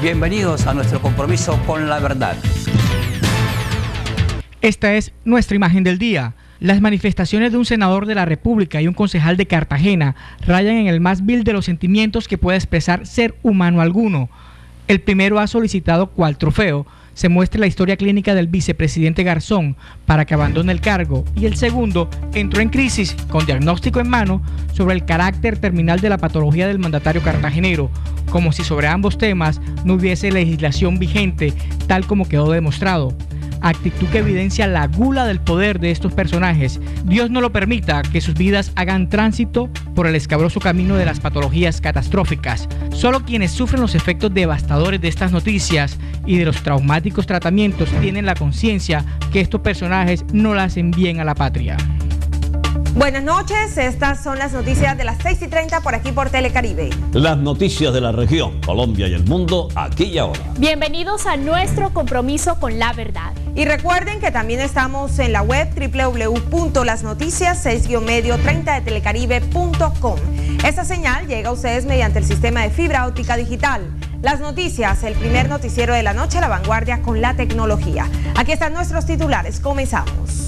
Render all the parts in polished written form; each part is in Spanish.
Bienvenidos a nuestro compromiso con la verdad. Esta es nuestra imagen del día. Las manifestaciones de un senador de la República y un concejal de Cartagena rayan en el más vil de los sentimientos que puede expresar ser humano alguno. El primero ha solicitado cual trofeo se muestre la historia clínica del vicepresidente Garzón para que abandone el cargo, y el segundo entró en crisis con diagnóstico en mano sobre el carácter terminal de la patología del mandatario cartagenero, como si sobre ambos temas no hubiese legislación vigente, tal como quedó demostrado. Actitud que evidencia la gula del poder de estos personajes. Dios no lo permita que sus vidas hagan tránsito por el escabroso camino de las patologías catastróficas. Solo quienes sufren los efectos devastadores de estas noticias y de los traumáticos tratamientos tienen la conciencia que estos personajes no le hacen bien a la patria. Buenas noches, estas son las noticias de las 6:30 por aquí por Telecaribe. Las noticias de la región, Colombia y el mundo, aquí y ahora. Bienvenidos a nuestro compromiso con la verdad. Y recuerden que también estamos en la web www.lasnoticias6-medio30 de telecaribe.com. Esta señal llega a ustedes mediante el sistema de fibra óptica digital. Las noticias, el primer noticiero de la noche, la vanguardia con la tecnología. Aquí están nuestros titulares, comenzamos.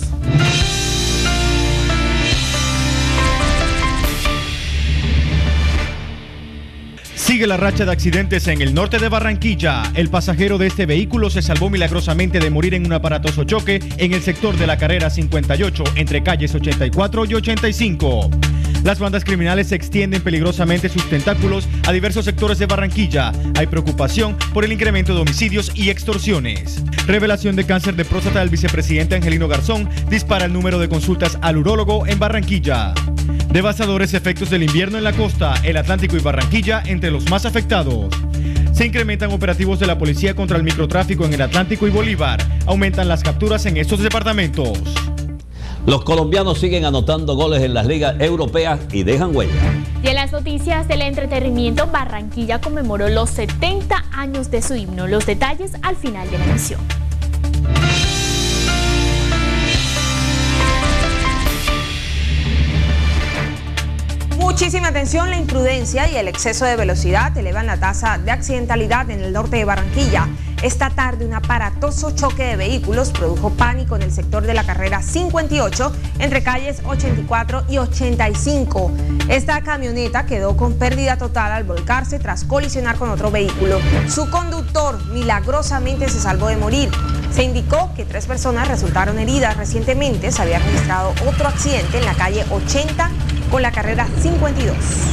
Sigue la racha de accidentes en el norte de Barranquilla. El pasajero de este vehículo se salvó milagrosamente de morir en un aparatoso choque en el sector de la carrera 58 entre calles 84 y 85. Las bandas criminales extienden peligrosamente sus tentáculos a diversos sectores de Barranquilla. Hay preocupación por el incremento de homicidios y extorsiones. Revelación de cáncer de próstata del vicepresidente Angelino Garzón dispara el número de consultas al urólogo en Barranquilla. Devastadores efectos del invierno en la costa, el Atlántico y Barranquilla entre los más afectados. Se incrementan operativos de la policía contra el microtráfico en el Atlántico y Bolívar. Aumentan las capturas en estos departamentos. Los colombianos siguen anotando goles en las ligas europeas y dejan huella. Y en las noticias del entretenimiento, Barranquilla conmemoró los 70 años de su himno. Los detalles al final de la emisión. Muchísima atención, la imprudencia y el exceso de velocidad elevan la tasa de accidentalidad en el norte de Barranquilla. Esta tarde un aparatoso choque de vehículos produjo pánico en el sector de la carrera 58 entre calles 84 y 85. Esta camioneta quedó con pérdida total al volcarse tras colisionar con otro vehículo. Su conductor milagrosamente se salvó de morir. Se indicó que 3 personas resultaron heridas. Recientemente se había registrado otro accidente en la calle 80 con la carrera 52.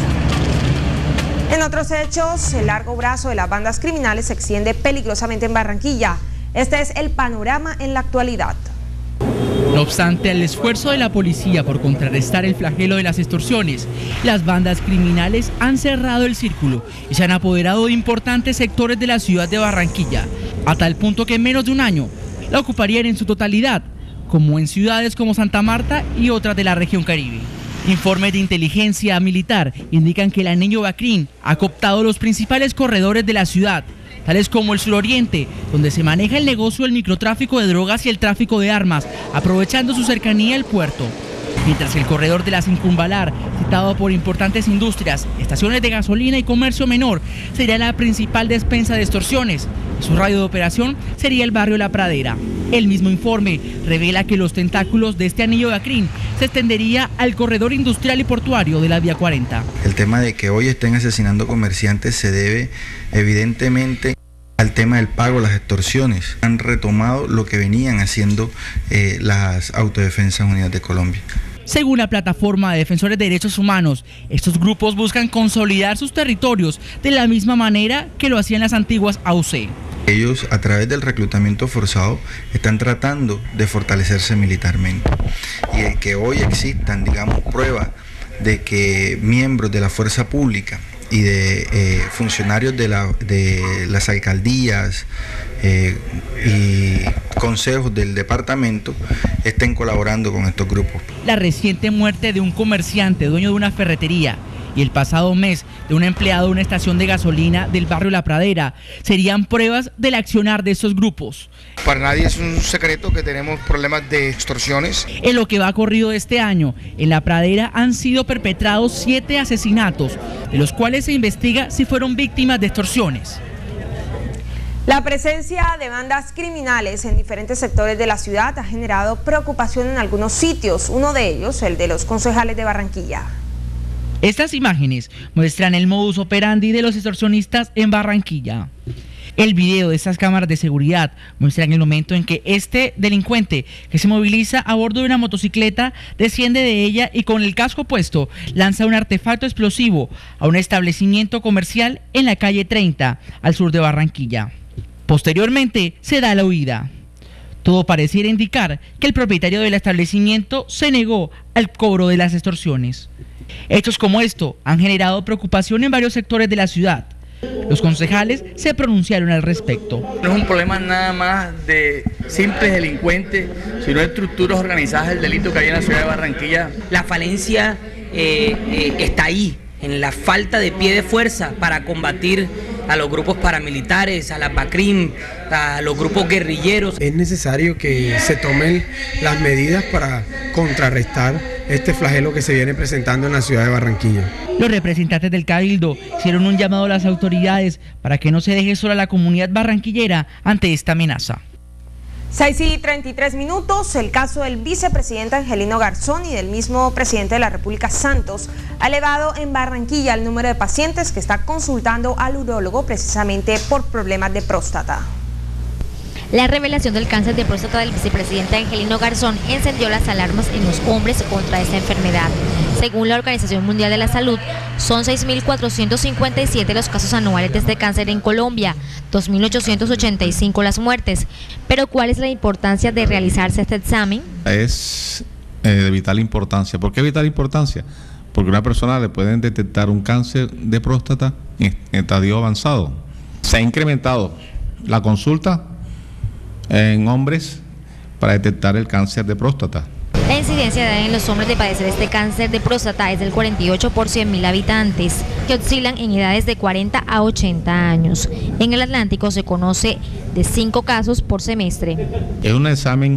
En otros hechos, el largo brazo de las bandas criminales se extiende peligrosamente en Barranquilla. Este es el panorama en la actualidad. No obstante, al esfuerzo de la policía por contrarrestar el flagelo de las extorsiones, las bandas criminales han cerrado el círculo y se han apoderado de importantes sectores de la ciudad de Barranquilla, a tal punto que en menos de un año la ocuparían en su totalidad, como en ciudades como Santa Marta y otras de la región Caribe. Informes de inteligencia militar indican que el anillo Bacrín ha cooptado los principales corredores de la ciudad, tales como el suroriente, donde se maneja el negocio del microtráfico de drogas y el tráfico de armas, aprovechando su cercanía al puerto. Mientras que el corredor de la Circunvalar, citado por importantes industrias, estaciones de gasolina y comercio menor, sería la principal despensa de extorsiones. Su radio de operación sería el barrio La Pradera. El mismo informe revela que los tentáculos de este anillo de Acrín se extendería al corredor industrial y portuario de la Vía 40. El tema de que hoy estén asesinando comerciantes se debe evidentemente al tema del pago, las extorsiones. Han retomado lo que venían haciendo las Autodefensas Unidas de Colombia. Según la plataforma de defensores de derechos humanos, estos grupos buscan consolidar sus territorios de la misma manera que lo hacían las antiguas AUC. Ellos, a través del reclutamiento forzado, están tratando de fortalecerse militarmente. Y el que hoy existan, digamos, pruebas de que miembros de la fuerza pública y de funcionarios de las alcaldías y consejos del departamento estén colaborando con estos grupos. La reciente muerte de un comerciante dueño de una ferretería y el pasado mes de un empleado de una estación de gasolina del barrio La Pradera serían pruebas del accionar de estos grupos. Para nadie es un secreto que tenemos problemas de extorsiones. En lo que va corrido este año, en La Pradera han sido perpetrados 7 asesinatos, de los cuales se investiga si fueron víctimas de extorsiones. La presencia de bandas criminales en diferentes sectores de la ciudad ha generado preocupación en algunos sitios, uno de ellos el de los concejales de Barranquilla. Estas imágenes muestran el modus operandi de los extorsionistas en Barranquilla. El video de estas cámaras de seguridad muestra el momento en que este delincuente, que se moviliza a bordo de una motocicleta, desciende de ella y con el casco puesto lanza un artefacto explosivo a un establecimiento comercial en la calle 30, al sur de Barranquilla. Posteriormente se da la huida. Todo pareciera indicar que el propietario del establecimiento se negó al cobro de las extorsiones. Hechos como esto han generado preocupación en varios sectores de la ciudad. Los concejales se pronunciaron al respecto. No es un problema nada más de simples delincuentes, sino de estructuras organizadas del delito que hay en la ciudad de Barranquilla. La falencia está ahí, en la falta de pie de fuerza para combatir a los grupos paramilitares, a la PACRIM, a los grupos guerrilleros. Es necesario que se tomen las medidas para contrarrestar este flagelo que se viene presentando en la ciudad de Barranquilla. Los representantes del Cabildo hicieron un llamado a las autoridades para que no se deje sola la comunidad barranquillera ante esta amenaza. 6:33, el caso del vicepresidente Angelino Garzón y del mismo presidente de la República, Santos, ha elevado en Barranquilla el número de pacientes que está consultando al urólogo precisamente por problemas de próstata. La revelación del cáncer de próstata del vicepresidente Angelino Garzón encendió las alarmas en los hombres contra esta enfermedad. Según la Organización Mundial de la Salud, son 6.457 los casos anuales de este cáncer en Colombia, 2.885 las muertes. Pero ¿cuál es la importancia de realizarse este examen? Es de vital importancia. ¿Por qué vital importancia? Porque a una persona le pueden detectar un cáncer de próstata en estadio avanzado. Se ha incrementado la consulta en hombres para detectar el cáncer de próstata. La incidencia de edad en los hombres de padecer este cáncer de próstata es del 48 por 100.000 habitantes, que oscilan en edades de 40 a 80 años. En el Atlántico se conoce de 5 casos por semestre. Es un examen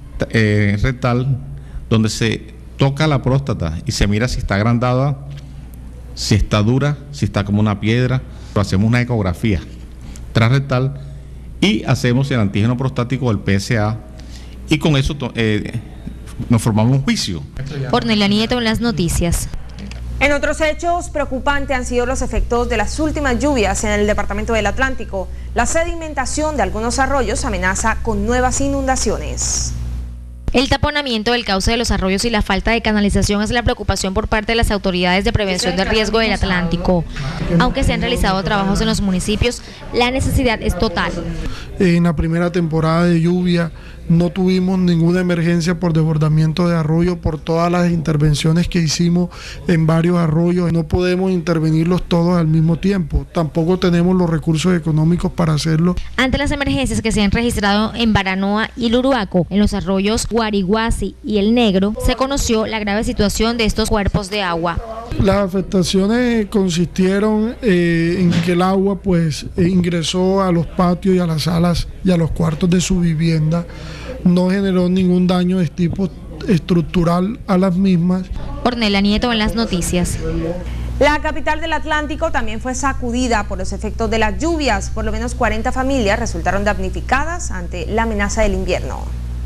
rectal donde se toca la próstata y se mira si está agrandada, si está dura, si está como una piedra. Hacemos una ecografía transrectal y hacemos el antígeno prostático, el PSA, y con eso nos formamos un juicio. Ornelia Nieto en las noticias. En otros hechos, preocupantes han sido los efectos de las últimas lluvias en el departamento del Atlántico. La sedimentación de algunos arroyos amenaza con nuevas inundaciones. El taponamiento del cauce de los arroyos y la falta de canalización es la preocupación por parte de las autoridades de prevención del riesgo del Atlántico. Aunque se han realizado trabajos en los municipios, la necesidad es total. En la primera temporada de lluvia no tuvimos ninguna emergencia por desbordamiento de arroyo por todas las intervenciones que hicimos en varios arroyos. No podemos intervenirlos todos al mismo tiempo, tampoco tenemos los recursos económicos para hacerlo. Ante las emergencias que se han registrado en Baranoa y Luruaco, en los arroyos Guariguasi y El Negro, se conoció la grave situación de estos cuerpos de agua. Las afectaciones consistieron en que el agua ingresó a los patios y a las salas y a los cuartos de su vivienda. No generó ningún daño de tipo estructural a las mismas. Ornelia Nieto en las noticias. La capital del Atlántico también fue sacudida por los efectos de las lluvias. Por lo menos 40 familias resultaron damnificadas ante la amenaza del invierno.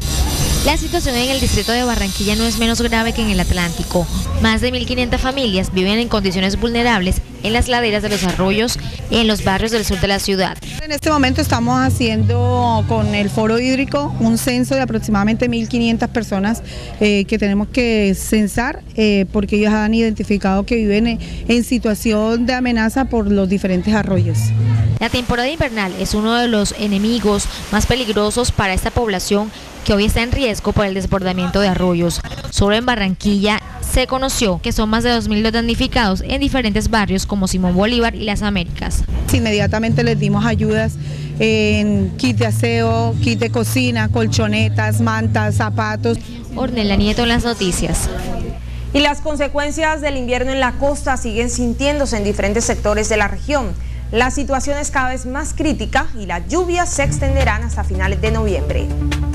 La situación en el distrito de Barranquilla no es menos grave que en el Atlántico. Más de 1.500 familias viven en condiciones vulnerables en las laderas de los arroyos y en los barrios del sur de la ciudad. En este momento estamos haciendo con el Foro Hídrico un censo de aproximadamente 1.500 personas que tenemos que censar porque ellos han identificado que viven en situación de amenaza por los diferentes arroyos. La temporada invernal es uno de los enemigos más peligrosos para esta población que hoy está en riesgo por el desbordamiento de arroyos. Solo en Barranquilla se conoció que son más de 2.000 los damnificados en diferentes barrios como Simón Bolívar y Las Américas. Inmediatamente les dimos ayudas en kit de aseo, kit de cocina, colchonetas, mantas, zapatos. Ornelia Nieto en las noticias. Y las consecuencias del invierno en la costa siguen sintiéndose en diferentes sectores de la región. La situación es cada vez más crítica y las lluvias se extenderán hasta finales de noviembre.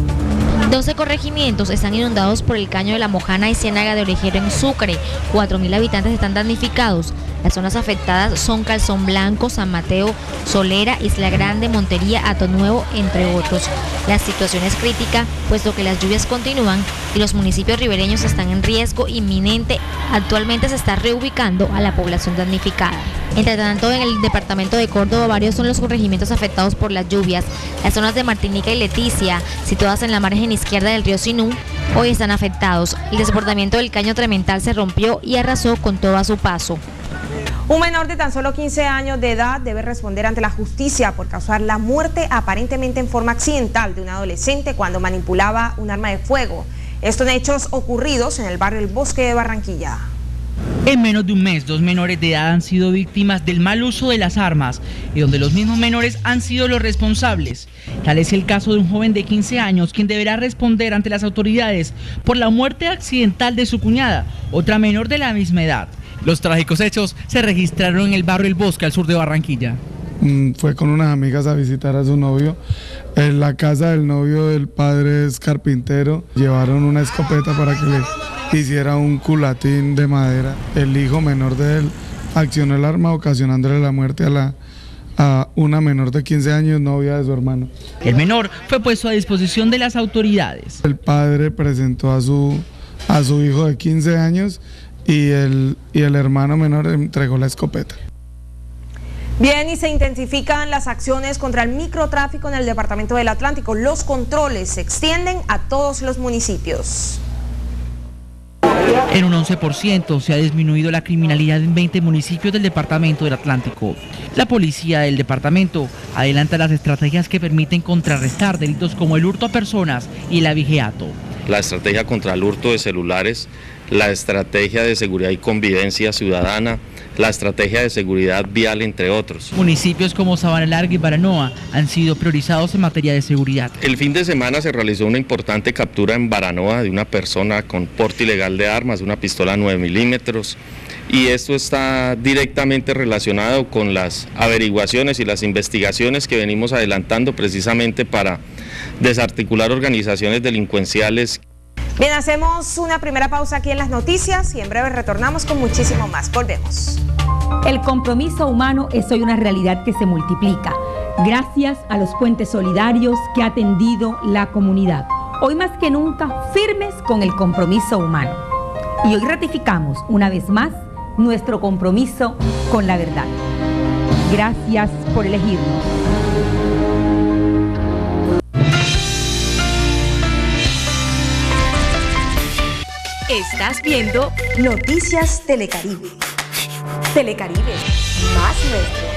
12 corregimientos están inundados por el caño de la Mojana y Ciénaga de Orejero en Sucre. 4.000 habitantes están damnificados. Las zonas afectadas son Calzón Blanco, San Mateo, Solera, Isla Grande, Montería, Atonuevo, entre otros. La situación es crítica, puesto que las lluvias continúan y los municipios ribereños están en riesgo inminente. Actualmente se está reubicando a la población damnificada. Entre tanto, en el departamento de Córdoba, varios son los corregimientos afectados por las lluvias. Las zonas de Martinica y Leticia, situadas en la margen izquierda del río Sinú, hoy están afectados. El desbordamiento del caño Tremental se rompió y arrasó con todo a su paso. Un menor de tan solo 15 años de edad debe responder ante la justicia por causar la muerte aparentemente en forma accidental de un adolescente cuando manipulaba un arma de fuego. Estos hechos ocurridos en el barrio El Bosque de Barranquilla. En menos de un mes, 2 menores de edad han sido víctimas del mal uso de las armas y donde los mismos menores han sido los responsables. Tal es el caso de un joven de 15 años quien deberá responder ante las autoridades por la muerte accidental de su cuñada, otra menor de la misma edad. Los trágicos hechos se registraron en el barrio El Bosque, al sur de Barranquilla. Fue con unas amigas a visitar a su novio. En la casa del novio del padre es carpintero. Llevaron una escopeta para que le hiciera un culatín de madera. El hijo menor de él accionó el arma ocasionándole la muerte a una menor de 15 años, novia de su hermano. El menor fue puesto a disposición de las autoridades. El padre presentó a su hijo de 15 años y el hermano menor entregó la escopeta. Bien, y se intensifican las acciones contra el microtráfico en el departamento del Atlántico. Los controles se extienden a todos los municipios. En un 11% se ha disminuido la criminalidad en 20 municipios del departamento del Atlántico. La policía del departamento adelanta las estrategias que permiten contrarrestar delitos como el hurto a personas y el abigeato. La estrategia contra el hurto de celulares, la estrategia de seguridad y convivencia ciudadana, la estrategia de seguridad vial, entre otros. Municipios como Sabana Larga y Baranoa han sido priorizados en materia de seguridad. El fin de semana se realizó una importante captura en Baranoa de una persona con porte ilegal de armas, de una pistola 9 milímetros, y esto está directamente relacionado con las averiguaciones y las investigaciones que venimos adelantando precisamente para desarticular organizaciones delincuenciales. Bien, hacemos una primera pausa aquí en las noticias y en breve retornamos con muchísimo más. Volvemos. El compromiso humano es hoy una realidad que se multiplica, gracias a los puentes solidarios que ha tendido la comunidad. Hoy más que nunca, firmes con el compromiso humano. Y hoy ratificamos una vez más nuestro compromiso con la verdad. Gracias por elegirnos. Estás viendo Noticias Telecaribe. Telecaribe, más nuestro.